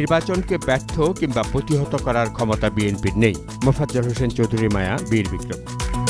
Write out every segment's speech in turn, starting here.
নির্বাচনকে ব্যর্থ কিংবা প্রতিহত করার ক্ষমতা বিএনপির নেই। মোফাজ্জল হোসেন চৌধুরী মায়া, বীর বিক্রম।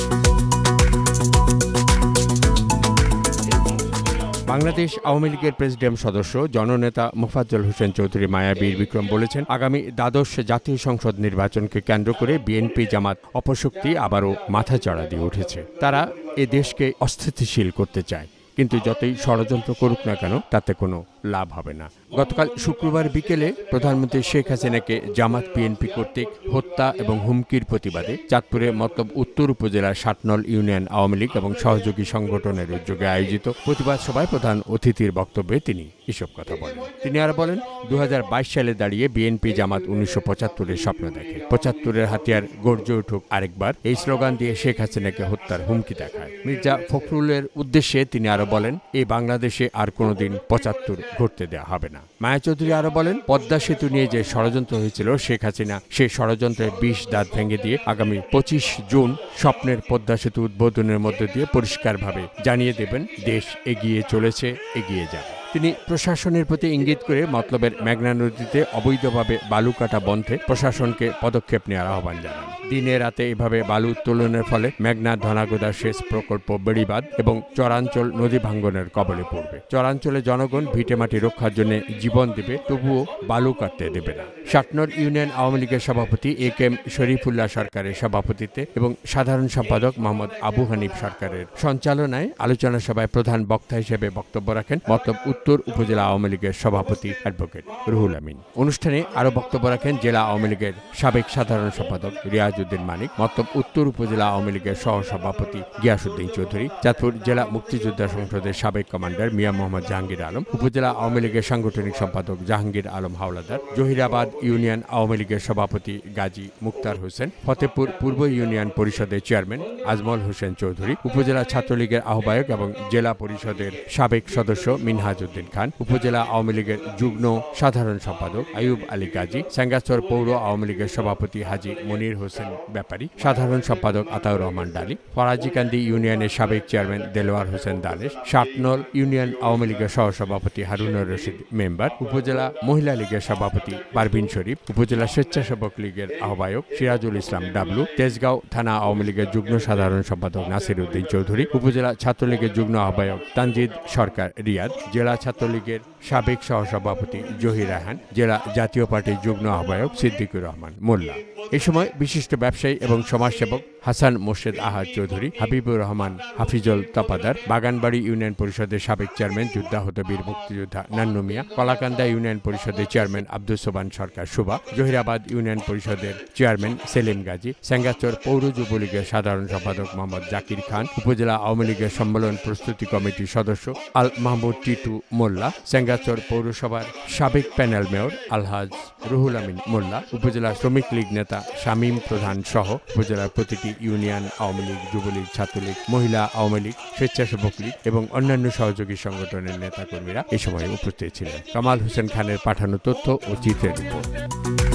বাংলাদেশ আওয়ামী লীগের প্রেসিডিয়াম সদস্য জননেতা মোফাজ্জল হোসেন চৌধুরী মায়া বীর বিক্রম বলেছেন, আগামী দ্বাদশ জাতীয় সংসদ নির্বাচনকে কেন্দ্র করে বিএনপি জামাত অপশক্তি আবারও মাথাচাড়া দিয়ে উঠেছে। তারা এ দেশকে অস্থিতিশীল করতে চায়, কিন্তু যতই ষড়যন্ত্র করুক না কেন তাতে কোনো লাভ হবে না। গতকাল শুক্রবার বিকেলে প্রধানমন্ত্রী শেখ হাসিনাকে জামাত বিএনপি কর্তৃক হত্যা এবং হুমকির প্রতিবাদে চাঁদপুরে মতলব উত্তর উপজেলার ৭ নং ইউনিয়ন আওয়ামী লীগ এবং সহযোগী সংগঠনের উদ্যোগে আয়োজিত প্রতিবাদ সভায় প্রধান অতিথির বক্তব্যে তিনি এসব কথা বলেন। তিনি আরো বলেন, ২০২২ সালে দাঁড়িয়ে বিএনপি জামাত ১৯৭৫-এর স্বপ্ন দেখে। ৭৫-এর হাতিয়ার গর্জে উঠুক আরেকবার, এই স্লোগান দিয়ে শেখ হাসিনাকে হত্যার হুমকি দেখায়। মির্জা ফখরুলের উদ্দেশ্যে তিনি আরো বলেন, এই বাংলাদেশে আর কোনোদিন ৭৫ ঘটতে দেওয়া হবে না। মায়া চৌধুরী আরো বলেন, পদ্মা সেতু নিয়ে যে ষড়যন্ত্র হয়েছিল, শেখ হাসিনা সেই ষড়যন্ত্রের ২০ দাঁত ভেঙে দিয়ে আগামী ২৫ জুন স্বপ্নের পদ্মা সেতু উদ্বোধনের মধ্য দিয়ে পরিষ্কারভাবে জানিয়ে দেবেন দেশ এগিয়ে চলেছে, এগিয়ে যাবে। তিনি প্রশাসনের প্রতি ইঙ্গিত করে মতলবের মেঘনা নদীতে অবৈধভাবে বালু কাটা বন্ধে প্রশাসনকে পদক্ষেপ নেওয়ার আহ্বান জানান। দিনে রাতে এভাবে বালু উত্তোলনের ফলে মেঘনা ধনাগোদা সেচ প্রকল্প বেড়িবাঁধ এবং চরাঞ্চল নদী ভাঙ্গনের কবলে পড়বে। চরাঞ্চলে জনগণ ভিটেমাটি রক্ষার জন্য জীবন দেবে, তবুও বালু কাটতে দেবে না। ৭ নং ইউনিয়ন আওয়ামী লীগের সভাপতি এ.কে.এম. শরীফুল্লাহ সরকারের সভাপতিত্বে এবং সাধারণ সম্পাদক মোহাম্মদ আবু হানিফ সরকারের সঞ্চালনায় আলোচনা সভায় প্রধান বক্তা হিসেবে বক্তব্য রাখেন মতলব উত্তর উপজেলা আওয়ামী লীগের সভাপতি অ্যাডভোকেট রুহুল আমিন। অনুষ্ঠানে আরো বক্তব্য রাখেন জেলা আওয়ামী লীগের সাবেক সাধারণ সম্পাদক রিয়াজউদ্দিন মানিক, মতলব উত্তর উপজেলা আওয়ামী লীগের সহসভাপতি গিয়াসউদ্দিন চৌধুরী, চাঁদপুর জেলা মুক্তিযোদ্ধা সংসদের সাবেক কমান্ডার মিয়া মোহাম্মদ জাহাঙ্গীর আলম, উপজেলা আওয়ামী লীগের সাংগঠনিক সম্পাদক জাহাঙ্গীর আলম হাওলাদার, জহিরাবাদ ইউনিয়ন আওয়ামী লীগের সভাপতি গাজী মুক্তার হোসেন, ফতেপুর পূর্ব ইউনিয়ন পরিষদের চেয়ারম্যান আজমল হোসেন চৌধুরী, উপজেলা ছাত্রলীগের আহ্বায়ক এবং জেলা পরিষদের সাবেক সদস্য মিনহাজ উদ্দিন খান, উপজেলা আওয়ামী লীগের যুগ্ম সাধারণ সম্পাদক আইয়ুব আলী গাজী, সেঙ্গাচর পৌর আওয়ামী লীগের সভাপতি হাজী মনির হোসেন ব্যাপারী, সাধারণ সম্পাদক আতাউর রহমান ডালি, ফরাজিকান্দি ইউনিয়নের সাবেক চেয়ারম্যান দেলোয়ার হোসেন দানেশ, ৭ নং ইউনিয়ন আওয়ামী লীগের সহসভাপতি হারুনুর রশিদ মেম্বার, উপজেলা মহিলা লীগের সভাপতি পারভিন শরীফ, উপজেলা স্বেচ্ছাসেবক লীগের আহ্বায়ক সিরাজুল ইসলাম ডাবলু, তেজগাঁও থানা আওয়ামী লীগের যুগ্ম সাধারণ সম্পাদক নাসির উদ্দিন চৌধুরী, উপজেলা ছাত্রলীগের যুগ্ম আহ্বায়ক তানজিদ সরকার রিয়াদ, জেলা ছাত্রলীগের সাবেক সহসভাপতি জহির রায়হান, জেলা জাতীয় পার্টির যুগ্ম আহ্বায়ক সিদ্দিকুর রহমান মোল্লা। এ সময় বিশিষ্ট ব্যবসায়ী এবং সমাজসেবক হাসান মোর্শেদ আহাদ চৌধুরী, হাবিবুর রহমান হাফিজুল তপাদার, বাগানবাড়ি ইউনিয়ন পরিষদের সাবেক চেয়ারম্যান যুদ্ধাহত বীর মুক্তিযোদ্ধা নান্নু মিয়া, কলাকান্দা ইউনিয়ন পরিষদের চেয়ারম্যান আব্দুল সোবান সরকার সুবা, জহিরাবাদ ইউনিয়ন পরিষদের চেয়ারম্যান সেলিম গাজী, সেঙ্গাচর পৌর যুবলীগের সাধারণ সম্পাদক মোহাম্মদ জাকির খান, উপজেলা আওয়ামী লীগের সম্মেলন প্রস্তুতি কমিটির সদস্য আল মাহমুদ টিটু মোল্লা, সেঙ্গাচর পৌরসভার সাবেক প্যানেল মেয়র আলহাজ রুহুল আমিন মোল্লা, উপজেলা শ্রমিক লীগ নেতা শামীম প্রধান সহ উপজেলার প্রতিটি ইউনিয়ন আওয়ামী লীগ, যুবলীগ, ছাত্রলীগ, মহিলা আওয়ামী লীগ, স্বেচ্ছাসেবক লীগ এবং অন্যান্য সহযোগী সংগঠনের নেতাকর্মীরা এ সময় উপস্থিত ছিলেন। কামাল হোসেন খানের পাঠানো তথ্য ও চিত্রের রিপোর্ট।